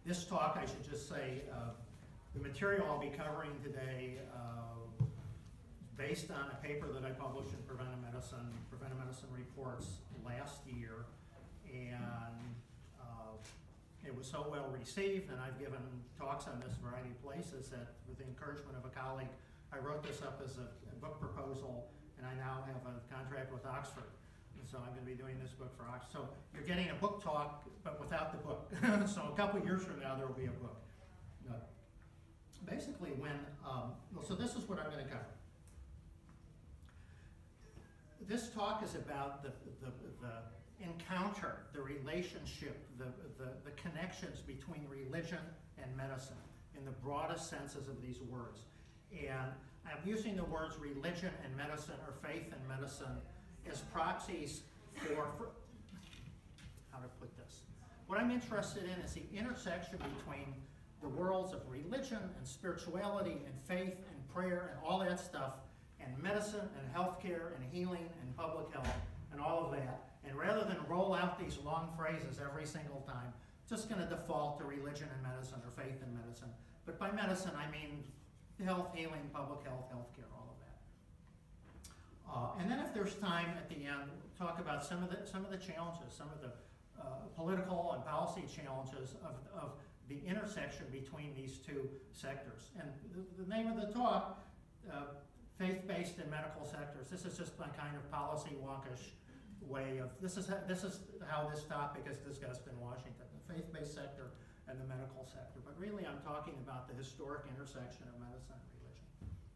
This talk, I should just say, the material I'll be covering today based on a paper that I published in Preventive Medicine Reports last year, and it was so well received, and I've given talks on this variety of places that, with the encouragement of a colleague, I wrote this up as a book proposal, and I now have a contract with Oxford. And so I'm going to be doing this book for Oxford. So you're getting a book talk, but without the book. So a couple of years from now, there will be a book. Basically, so this is what I'm going to cover. This talk is about the encounter, the relationship, the connections between religion and medicine in the broadest senses of these words. And I'm using the words religion and medicine, or faith and medicine, as proxies for how to put this. What I'm interested in is the intersection between the worlds of religion and spirituality and faith and prayer and all that stuff, and medicine and healthcare and healing and public health and all of that. And rather than roll out these long phrases every single time, just going to default to religion and medicine, or faith and medicine. But by medicine, I mean health, healing, public health, healthcare, all of that. And then if there's time at the end, we'll talk about some of the challenges, some of the political and policy challenges of the intersection between these two sectors. And the name of the talk, faith-based and medical sectors. This is just my kind of policy wonkish way of, this is how this topic is discussed in Washington, the faith-based sector and the medical sector. But really I'm talking about the historic intersection of medicine and religion.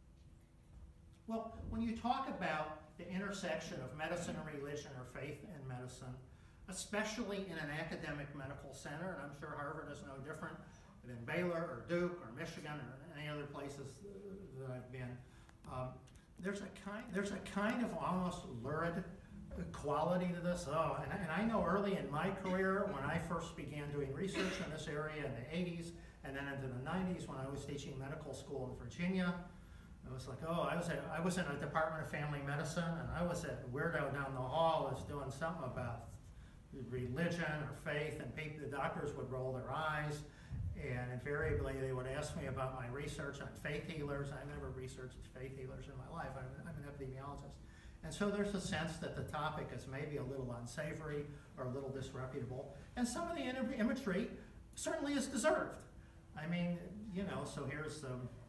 Well, when you talk about the intersection of medicine and religion, or faith and medicine, especially in an academic medical center, and I'm sure Harvard is no different than Baylor or Duke or Michigan or any other places that I've been, there's a kind of almost lurid quality to this. And I know early in my career, when I first began doing research in this area in the 80s, and then into the 90s when I was teaching medical school in Virginia, it was like, I was in a Department of Family Medicine, and I was at weirdo down the hall is doing something about religion or faith, and the doctors would roll their eyes, and invariably they would ask me about my research on faith healers. I never researched faith healers in my life. I'm an epidemiologist. And so there's a sense that the topic is maybe a little unsavory or a little disreputable, and some of the imagery certainly is deserved. I mean, so here's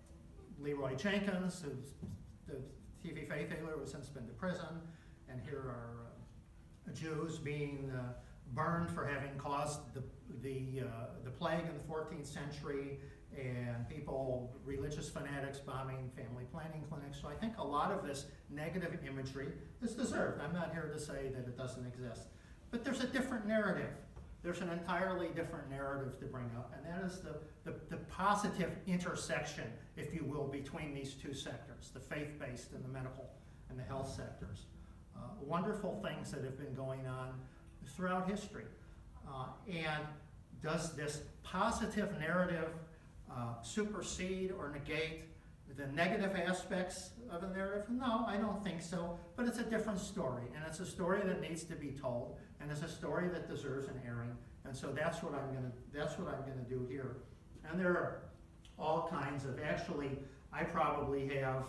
Leroy Jenkins, who's the TV faith healer who's since been to prison, and here are Jews being burned for having caused the plague in the 14th century, and religious fanatics bombing family planning clinics. So I think a lot of this negative imagery is deserved. I'm not here to say that it doesn't exist. But there's a different narrative. There's an entirely different narrative to bring up, and that is the positive intersection, if you will, between these two sectors, the faith-based and the medical and the health sectors. Wonderful things that have been going on throughout history. And does this positive narrative supersede or negate the negative aspects of the narrative? No, I don't think so, but it's a different story, and it's a story that needs to be told, and it's a story that deserves an airing, and so that's what I'm going to do here. And there are all kinds of, actually, I probably have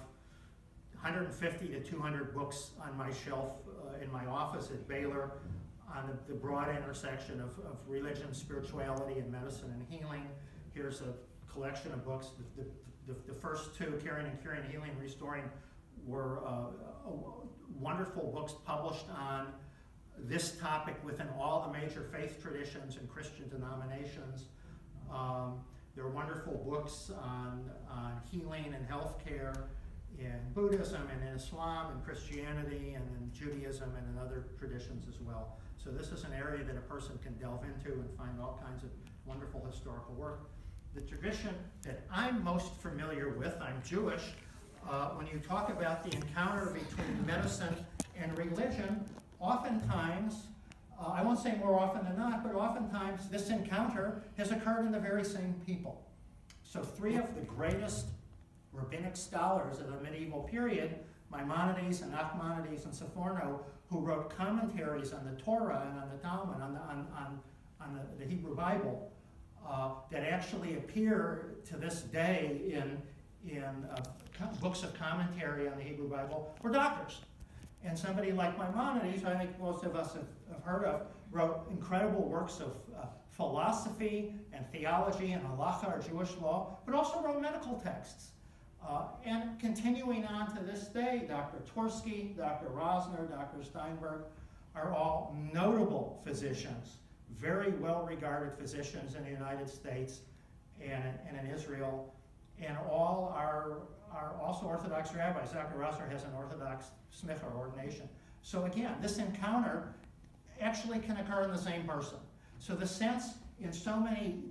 150 to 200 books on my shelf in my office at Baylor on the broad intersection of religion, spirituality, and medicine and healing. Here's a collection of books. The first two, Caring and Curing, Healing, Restoring, were wonderful books published on this topic within all the major faith traditions and Christian denominations. There are wonderful books on healing and healthcare in Buddhism and in Islam and Christianity and in Judaism and in other traditions as well. So this is an area that a person can delve into and find all kinds of wonderful historical work. The tradition that I'm most familiar with, I'm Jewish, when you talk about the encounter between medicine and religion, oftentimes, I won't say more often than not, but oftentimes this encounter has occurred in the very same people. So three of the greatest rabbinic scholars of the medieval period, Maimonides and Nachmanides and Sforno, who wrote commentaries on the Torah and on the Talmud, on the Hebrew Bible, that actually appear to this day in books of commentary on the Hebrew Bible were doctors. And somebody like Maimonides, I think most of us have heard of, wrote incredible works of philosophy and theology and halacha, or Jewish law, but also wrote medical texts. And continuing on to this day, Dr. Tversky, Dr. Rosner, Dr. Steinberg are all notable physicians, very well-regarded physicians in the United States and in Israel, and all are also Orthodox rabbis. Dr. Rosner has an Orthodox smicha, ordination. So again, this encounter actually can occur in the same person. So the sense in so many,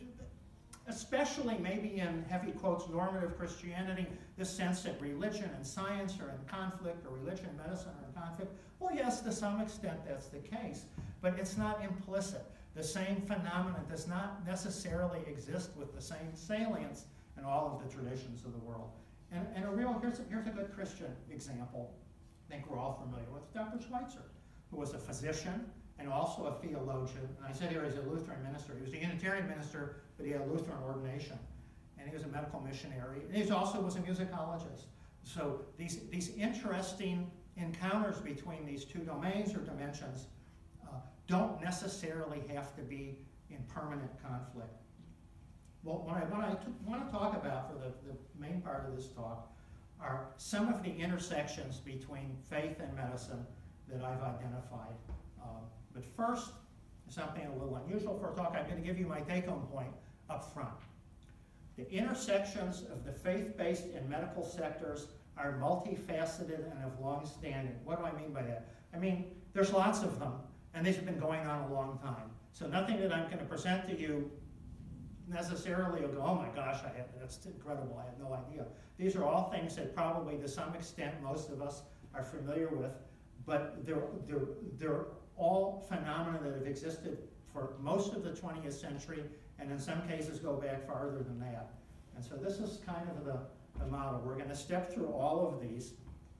especially maybe in heavy quotes normative Christianity, this sense that religion and science are in conflict, or religion and medicine are in conflict. Well, yes, to some extent that's the case, but it's not implicit. The same phenomenon does not necessarily exist with the same salience in all of the traditions of the world. And here's a good Christian example I think we're all familiar with, Dr. Schweitzer, who was a physician and also a theologian. And I said here he's a Lutheran minister. He was a Unitarian minister, but he had a Lutheran ordination. And he was a medical missionary. And he also was a musicologist. So these interesting encounters between these two domains or dimensions don't necessarily have to be in permanent conflict. Well, what I want to talk about for the main part of this talk are some of the intersections between faith and medicine that I've identified. But first, something a little unusual for a talk, I'm going to give you my take-home point up front. The intersections of the faith-based and medical sectors are multifaceted and of long standing. What do I mean by that? I mean, there's lots of them, and these have been going on a long time. So nothing that I'm going to present to you necessarily will go, oh my gosh, that's incredible, I had no idea. These are all things that probably to some extent most of us are familiar with, but they're all phenomena that have existed for most of the 20th century, and in some cases go back farther than that. And so this is kind of the model. We're going to step through all of these.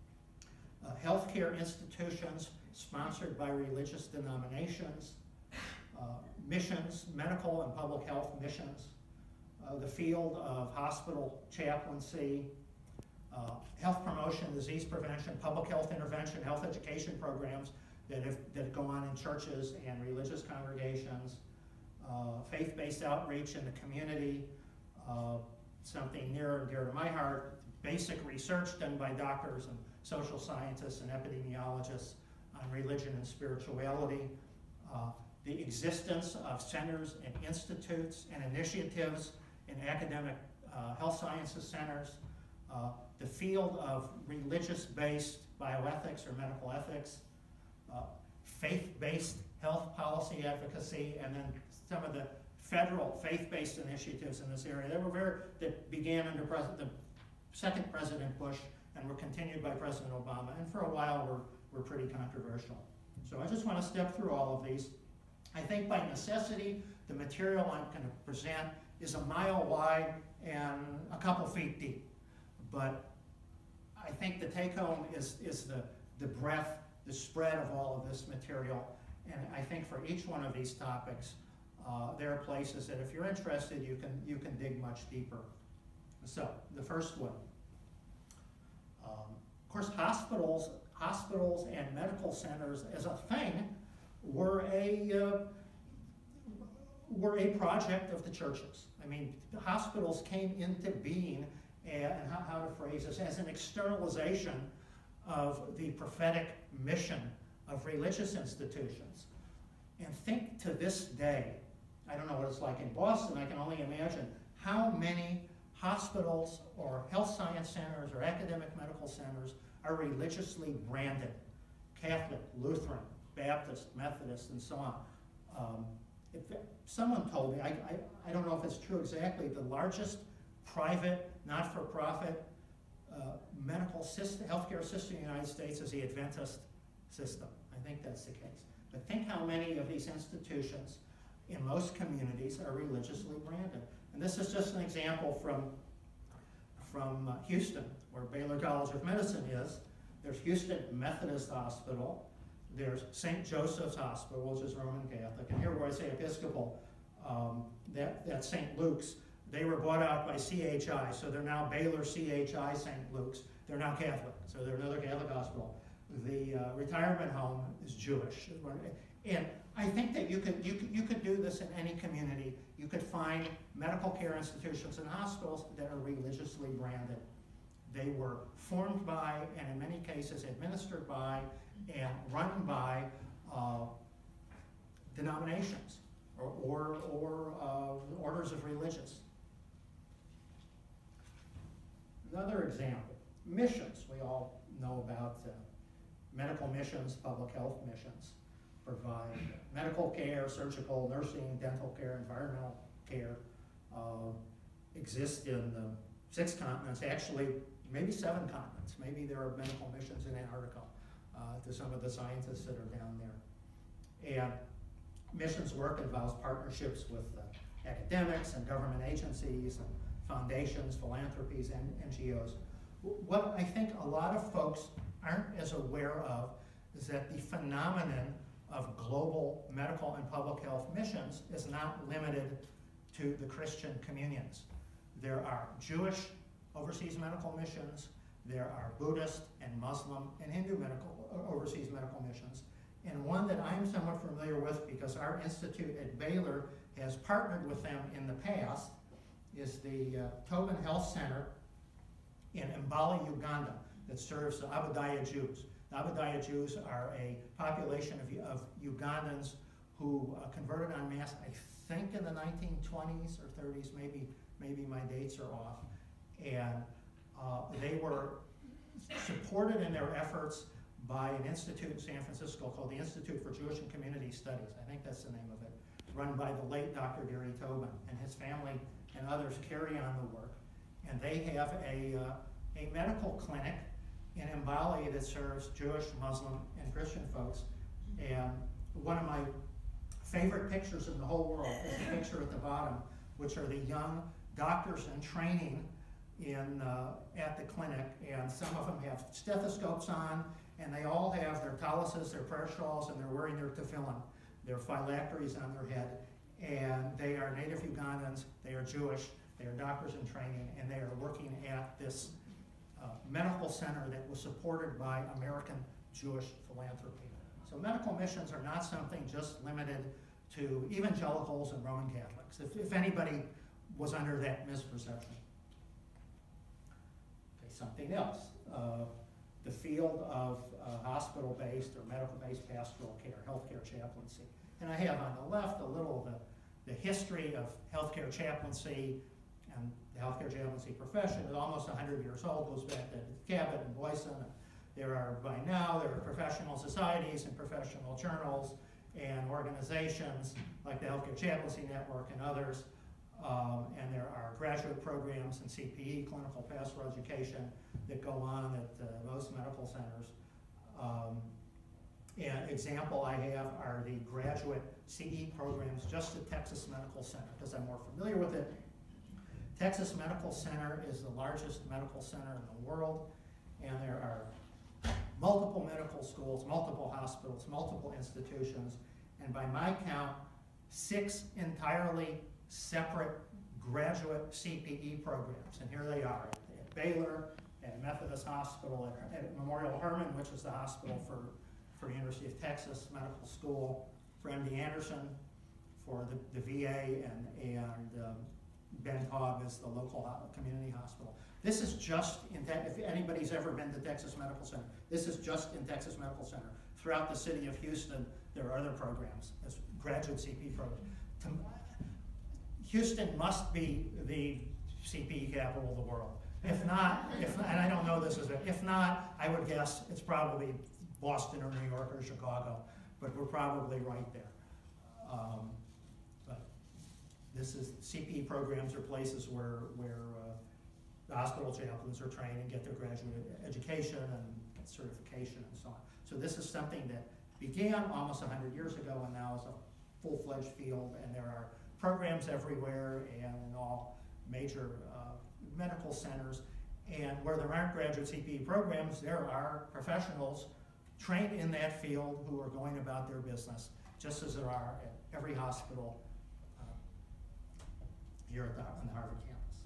Healthcare institutions sponsored by religious denominations, missions, medical and public health missions, the field of hospital chaplaincy, health promotion, disease prevention, public health intervention, health education programs that go on in churches and religious congregations, faith-based outreach in the community, something near and dear to my heart, basic research done by doctors and social scientists and epidemiologists on religion and spirituality, the existence of centers and institutes and initiatives in academic health sciences centers, the field of religious-based bioethics or medical ethics, faith-based health policy advocacy, and then some of the federal faith-based initiatives in this area that began under the second President Bush and were continued by President Obama, and for a while were pretty controversial. So I just want to step through all of these. I think by necessity, the material I'm going to present is a mile wide and a couple feet deep. But I think the take-home is the breadth, the spread of all of this material. And I think for each one of these topics, there are places that if you're interested, you can dig much deeper. So the first one, of course, hospitals and medical centers as a thing were a project of the churches. I mean, the hospitals came into being, and how to phrase this, as an externalization of the prophetic mission of religious institutions. And think to this day, I don't know what it's like in Boston, I can only imagine how many hospitals or health science centers or academic medical centers are religiously branded. Catholic, Lutheran, Baptist, Methodist, and so on. Someone told me, I don't know if it's true exactly, the largest private, not-for-profit medical system, healthcare system in the United States is the Adventist system. I think that's the case. But think how many of these institutions in most communities are religiously branded. And this is just an example from Houston, where Baylor College of Medicine is. There's Houston Methodist Hospital. There's St. Joseph's Hospital, which is Roman Catholic. And here where I say Episcopal, that St. Luke's, they were bought out by CHI, so they're now Baylor CHI St. Luke's. They're now Catholic, so they're another Catholic hospital. The retirement home is Jewish. And I think that you could do this in any community. You could find medical care institutions and hospitals that are religiously branded. They were formed by, and in many cases administered by, and run by denominations or orders of religions. Another example, missions. We all know about medical missions, public health missions. Provide medical care, surgical, nursing, dental care, environmental care. Exist in 6 continents, actually maybe 7 continents. Maybe there are medical missions in Antarctica to some of the scientists that are down there. And missions work involves partnerships with academics and government agencies and foundations, philanthropies, and NGOs. What I think a lot of folks aren't as aware of is that the phenomenon of global medical and public health missions is not limited to the Christian communions. There are Jewish overseas medical missions, there are Buddhist and Muslim and Hindu overseas medical missions, and one that I'm somewhat familiar with because our institute at Baylor has partnered with them in the past is the Tobin Health Center in Mbale, Uganda, that serves the Aberdaya Jews. The Aberdaya Jews are a population of Ugandans who converted en masse, I think in the 1920s or 30s, maybe my dates are off. And they were supported in their efforts by an institute in San Francisco called the Institute for Jewish and Community Studies. I think that's the name of it, run by the late Dr. Gary Tobin, and his family and others carry on the work. And they have a medical clinic in Mbale that serves Jewish, Muslim, and Christian folks. And one of my favorite pictures in the whole world is the picture at the bottom, which are the young doctors in training at the clinic. And some of them have stethoscopes on, and they all have their taluses, their prayer shawls, and they're wearing their tefillin, their phylacteries on their head. And they are native Ugandans, they are Jewish, they are doctors in training, and they are working at this medical center that was supported by American Jewish philanthropy. So medical missions are not something just limited to evangelicals and Roman Catholics, if anybody was under that misperception. Okay, something else. The field of hospital-based or medical-based pastoral care, healthcare chaplaincy. And I have on the left a little of the history of healthcare chaplaincy, and the healthcare chaplaincy profession is almost 100 years old, goes back to Cabot and Boyson. There are professional societies and professional journals and organizations like the Healthcare Chaplaincy Network and others. And there are graduate programs in CPE, clinical pastoral education, that go on at most medical centers. An example I have are the graduate CE programs just at Texas Medical Center, because I'm more familiar with it. Texas Medical Center is the largest medical center in the world, and there are multiple medical schools, multiple hospitals, multiple institutions, and by my count, 6 entirely separate graduate CPE programs. And here they are at Baylor, at Methodist Hospital, at Memorial Hermann, which is the hospital for University of Texas Medical School, for MD Anderson, for the VA, and Ben Taub is the local community hospital. This is just if anybody's ever been to Texas Medical Center, this is just in Texas Medical Center. Throughout the city of Houston, there are other programs, as graduate CP programs. Houston must be the CPE capital of the world. If not, and I don't know this is it, if not, I would guess it's probably Boston or New York or Chicago, but we're probably right there. But this is CPE programs are places where the hospital chaplains are trained and get their graduate education and certification and so on. So this is something that began almost 100 years ago and now is a full-fledged field, and there are programs everywhere and in all major medical centers. And where there aren't graduate CPE programs, there are professionals trained in that field who are going about their business, just as there are at every hospital here on the Harvard campus.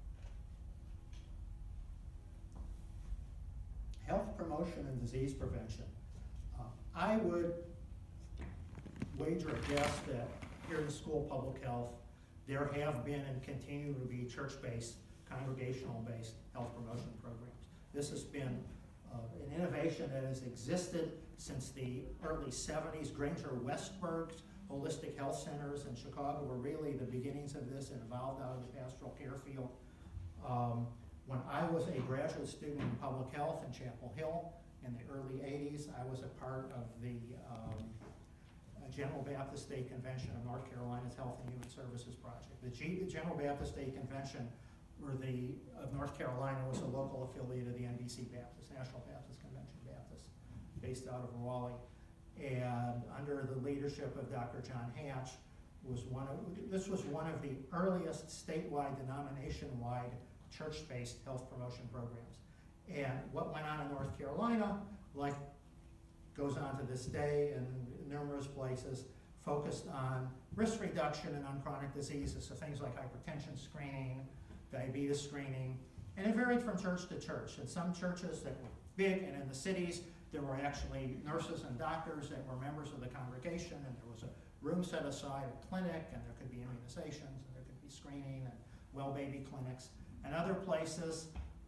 Health promotion and disease prevention. I would wager a guess that here in the School of Public Health, there have been and continue to be church-based, congregational-based health promotion programs. This has been an innovation that has existed since the early 70s. Granger Westberg's holistic health centers in Chicago were really the beginnings of this and evolved out of the pastoral care field. When I was a graduate student in public health in Chapel Hill in the early 80s, I was a part of the General Baptist State Convention of North Carolina's Health and Human Services Project. The General Baptist State Convention of North Carolina was a local affiliate of the NBC Baptist, National Baptist Convention Baptist, based out of Raleigh. And under the leadership of Dr. John Hatch, this was one of the earliest statewide, denomination-wide, church-based health promotion programs. And what went on in North Carolina, like goes on to this day in numerous places, focused on risk reduction and on chronic diseases, so things like hypertension screening, diabetes screening, and it varied from church to church. In some churches that were big and in the cities, there were actually nurses and doctors that were members of the congregation, and there was a room set aside, a clinic, and there could be immunizations, and there could be screening and well baby clinics. And other places,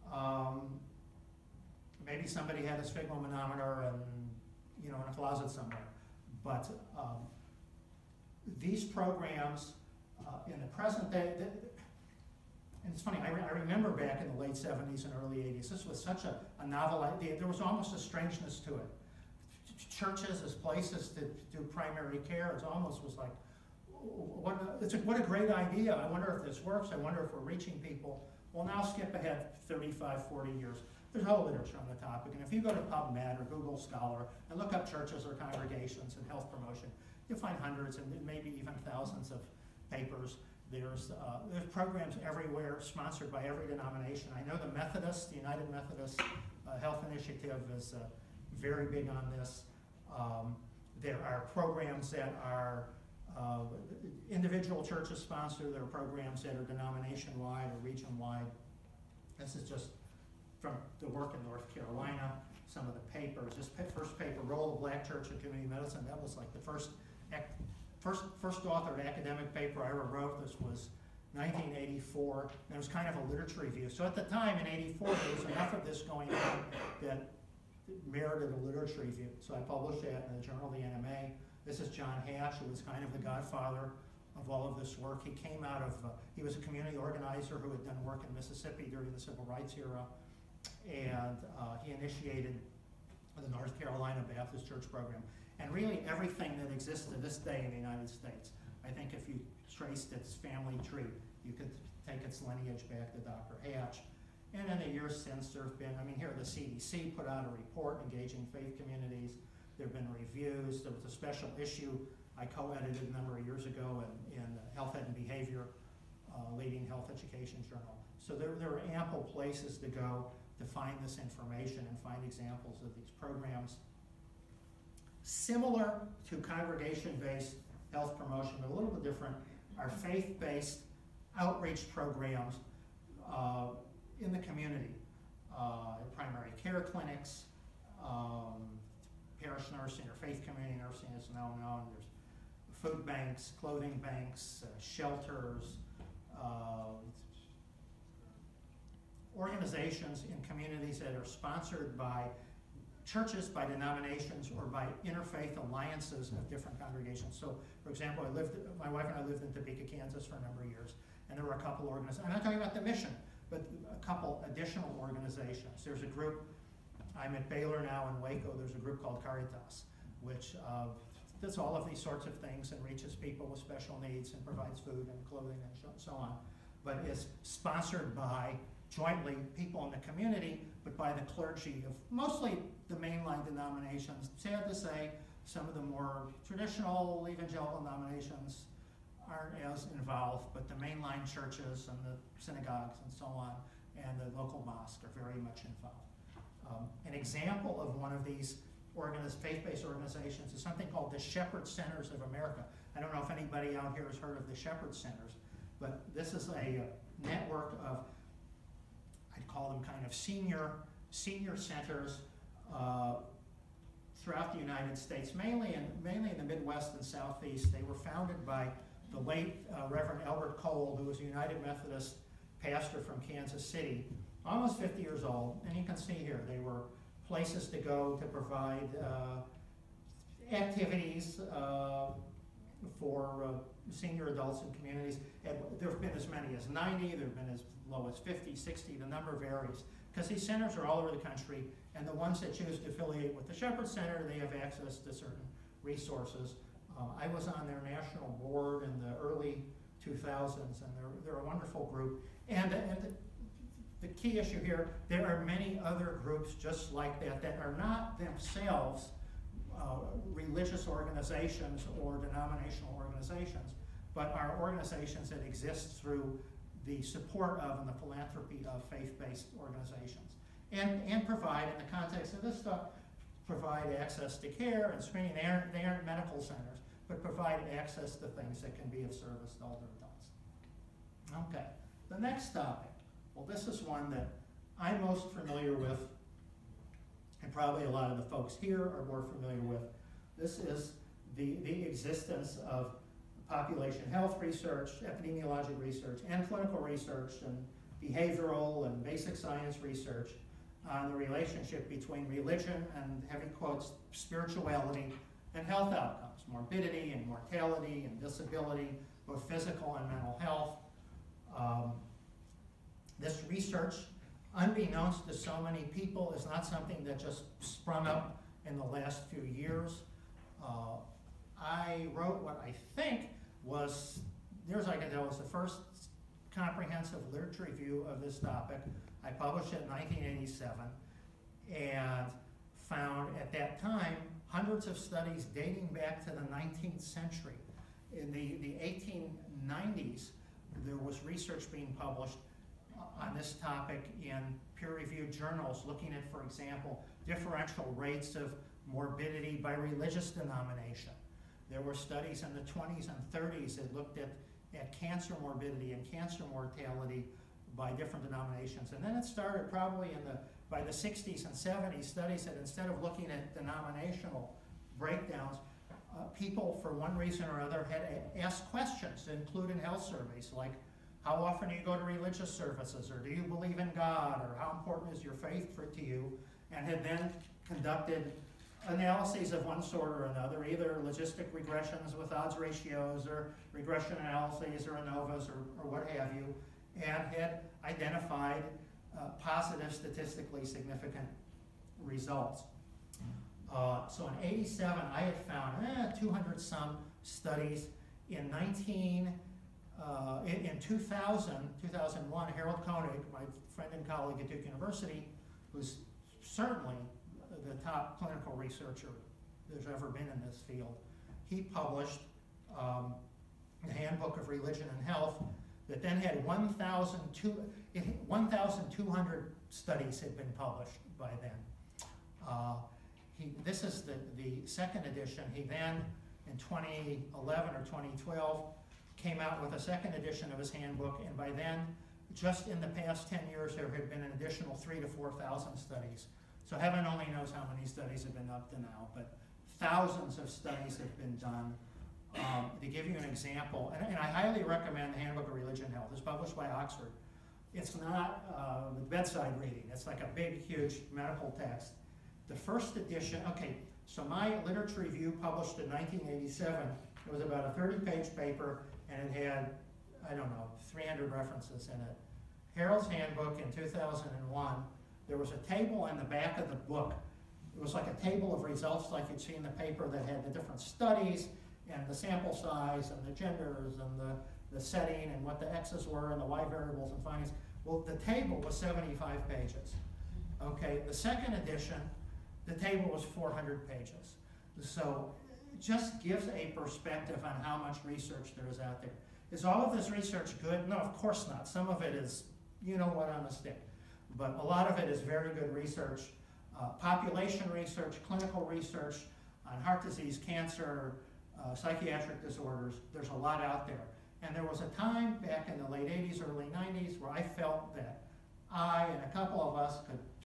maybe somebody had a sphygmomanometer and, in a closet somewhere. But these programs in the present day, and it's funny, I remember back in the late 70s and early 80s, this was such a novel idea. There was almost a strangeness to it. Churches as places to do primary care, it almost was like, what a great idea. I wonder if this works. I wonder if we're reaching people. Well, now skip ahead 35, 40 years. There's whole literature on the topic, and if you go to PubMed or Google Scholar and look up churches or congregations and health promotion, you'll find hundreds and maybe even thousands of papers. There's programs everywhere, sponsored by every denomination. I know the Methodists, the United Methodist Health Initiative is very big on this. There are programs that are individual churches sponsor. There are programs that are denomination-wide or region-wide. This is just from the work in North Carolina, some of the papers. This first paper, Role of Black Church in Community Medicine, that was like the first authored academic paper I ever wrote. This was 1984, and it was kind of a literature review. So at the time, in 84, there was enough of this going on that merited a literature review. So I published that in the Journal of the NMA. This is John Hatch, who was kind of the godfather of all of this work. He came out of, he was a community organizer who had done work in Mississippi during the Civil Rights era, and he initiated the North Carolina Baptist Church program. And really everything that exists to this day in the United States, I think if you traced its family tree, you could take its lineage back to Dr. Hatch. And in the years since, there have been, here the CDC put out a report engaging faith communities. There have been reviews. There was a special issue I co-edited a number of years ago in Health Ed and Behavior, leading health education journal. So there are ample places to go to find this information and find examples of these programs. Similar to congregation-based health promotion, but a little bit different, are faith-based outreach programs in the community. Primary care clinics, parish nursing or faith community nursing is now known. There's food banks, clothing banks, shelters, organizations in communities that are sponsored by churches, by denominations, or by interfaith alliances of different congregations. So, for example, my wife and I lived in Topeka, Kansas for a number of years, and there were a couple organizations. I'm not talking about the mission, but a couple additional organizations. There's a group, I'm at Baylor now in Waco, there's a group called Caritas, which does all of these sorts of things and reaches people with special needs and provides food and clothing and so on, but is sponsored by jointly people in the community, but by the clergy of mostly the mainline denominations. Sad to say, some of the more traditional evangelical denominations aren't as involved, but the mainline churches and the synagogues and so on, and the local mosque are very much involved. An example of one of these faith-based organizations is something called the Shepherd Centers of America. I don't know if anybody out here has heard of the Shepherd Centers. but this is a network of, I'd call them kind of senior centers throughout the United States, mainly in the Midwest and Southeast. They were founded by the late Reverend Albert Cole, who was a United Methodist pastor from Kansas City, almost 50 years old. And you can see here, they were places to go to provide activities for senior adults in communities. And there have been as many as 90, there have been as low as 50, 60, the number varies. Because these centers are all over the country, and the ones that choose to affiliate with the Shepherd Center, they have access to certain resources. I was on their national board in the early 2000s, and they're a wonderful group. And the key issue here, there are many other groups just like that that are not themselves religious organizations or denominational organizations, but are organizations that exist through the support of and the philanthropy of faith-based organizations. And provide, in the context of this stuff, provide access to care and screening. They aren't medical centers, but provide access to things that can be of service to older adults. Okay, the next topic. Well, this is one that I'm most familiar with, and probably a lot of the folks here are more familiar with. This is the existence of population health research, epidemiologic research, and clinical research, and behavioral and basic science research on the relationship between religion and, heavy quotes, spirituality and health outcomes, morbidity and mortality and disability, both physical and mental health. This research, unbeknownst to so many people, is not something that just sprung up in the last few years. I wrote what I think was, near as I can tell, was the first comprehensive literature review of this topic. I published it in 1987 and found at that time hundreds of studies dating back to the 19th century. In the 1890s, there was research being published on this topic in peer-reviewed journals looking at, for example, differential rates of morbidity by religious denomination. There were studies in the 20s and 30s that looked at cancer morbidity and cancer mortality by different denominations. And then it started probably by the 60s and 70s, studies that instead of looking at denominational breakdowns, people, for one reason or other, had asked questions to include in health surveys, like, how often do you go to religious services, or do you believe in God, or how important is your faith to you, and had then conducted analyses of one sort or another, either logistic regressions with odds ratios, or regression analyses, or ANOVAs, or what have you, and had identified positive, statistically significant results. So in '87, I had found 200 some studies. In 2001, Harold Koenig, my friend and colleague at Duke University, who's certainly the top clinical researcher there's ever been in this field, he published the Handbook of Religion and Health that then had 1,200 studies had been published by then. This is the second edition. He then, in 2011 or 2012, came out with a second edition of his handbook, and by then, just in the past 10 years, there had been an additional 3,000 to 4,000 studies. So heaven only knows how many studies have been up to now, but thousands of studies have been done. To give you an example, and I highly recommend the Handbook of Religion and Health. It's published by Oxford. It's not bedside reading. It's like a big, huge medical text. The first edition, okay, so my literature review published in 1987, it was about a 30-page paper, and it had, I don't know, 300 references in it. Harold's Handbook in 2001, there was a table in the back of the book. It was like a table of results like you'd see in the paper that had the different studies and the sample size and the genders and the setting and what the X's were and the Y variables and findings. Well, the table was 75 pages. Okay, the second edition, the table was 400 pages. So it just gives a perspective on how much research there is out there. Is all of this research good? No, of course not. Some of it is, you know what, on a stick. But a lot of it is very good research. Population research, clinical research on heart disease, cancer, psychiatric disorders. There's a lot out there. And there was a time back in the late 80s, early 90s, where I felt that I and a couple of us could